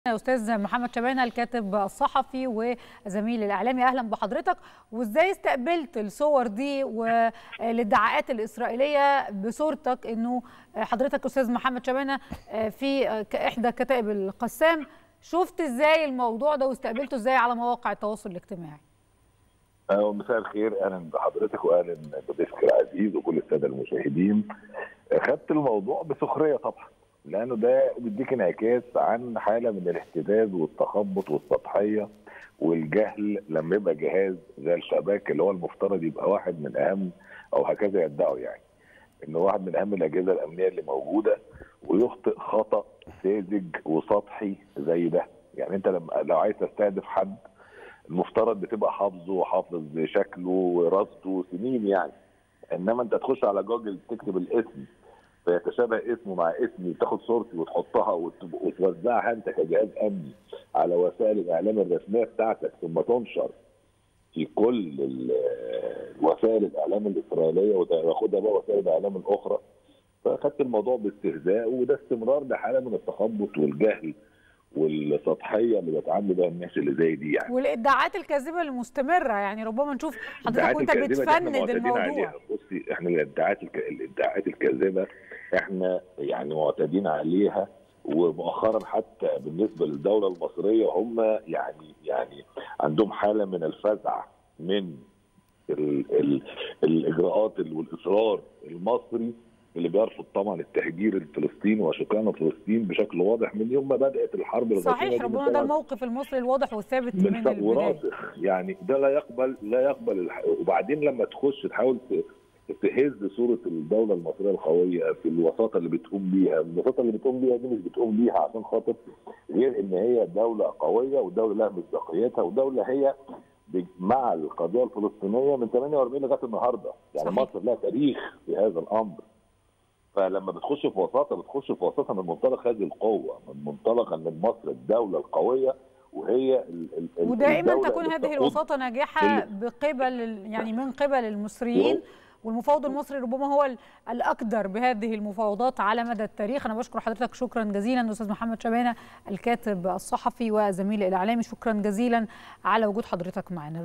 أستاذ محمد شبانة الكاتب الصحفي وزميل الإعلامي، أهلا بحضرتك. وإزاي استقبلت الصور دي والادعاءات الإسرائيلية بصورتك إنه حضرتك أستاذ محمد شبانة في إحدى كتائب القسام؟ شفت إزاي الموضوع ده واستقبلته إزاي على مواقع التواصل الاجتماعي؟ مساء الخير، اهلا بحضرتك واهلا بضيفك العزيز وكل الساده المشاهدين. خدت الموضوع بسخريه طبعا، لانه ده بيديك انعكاس عن حاله من الاهتزاز والتخبط والسطحيه والجهل لما يبقى جهاز زي الشباك اللي هو المفترض يبقى واحد من اهم، او هكذا يدعوا يعني انه واحد من اهم الاجهزه الامنيه اللي موجوده، ويخطئ خطا ساذج وسطحي زي ده. يعني انت لو عايز تستهدف حد المفترض بتبقى حافظه وحافظ شكله ورصده سنين يعني، انما انت تخش على جوجل تكتب الاسم فيتشابه اسمه مع اسمي وتاخد صورتي وتحطها وتوزعها انت كجهاز امني على وسائل الاعلام الرسميه بتاعتك، ثم تنشر في كل وسائل الاعلام الاسرائيليه وتاخدها بقى وسائل الاعلام الاخرى. فاخدت الموضوع باستهزاء، وده استمرار لحاله من التخبط والجهل والسطحيه اللي بيتعاملوا بها الناس اللي زي دي يعني. والادعاءات الكاذبه المستمره، يعني ربما نشوف حضرتك وانت بتفند الموضوع. بصي، احنا الادعاءات الكاذبه احنا يعني معتادين عليها، ومؤخرا حتى بالنسبه للدوله المصريه هم يعني عندهم حاله من الفزع من الاجراءات والاصرار المصري اللي بيرفض طبعا التهجير الفلسطيني وشكران فلسطين بشكل واضح من يوم ما بدات الحرب الغزويه. صحيح، ربما ده الموقف المصري الواضح والثابت من البدايه، يعني ده لا يقبل وبعدين لما تخش تحاول تهز صوره الدوله المصريه القويه في الوساطه اللي بتقوم بيها، الوساطه اللي بتقوم بيها دي مش بتقوم بيها عشان خاطر غير ان هي دوله قويه ودوله لها مصداقيتها ودوله هي مع القضيه الفلسطينيه من 48 لغايه النهارده، يعني صحيح. مصر لها تاريخ في هذا الامر. فلما بتخش في وساطه من منطلق هذه القوه، من منطلق ان مصر الدوله القويه وهي ودائما تكون هذه الوساطه ناجحه من قبل المصريين، والمفاوض المصري ربما هو الاقدر بهذه المفاوضات على مدى التاريخ. انا بشكر حضرتك شكرا جزيلا استاذ محمد شبانة الكاتب الصحفي وزميل الاعلامي، شكرا جزيلا على وجود حضرتك معنا.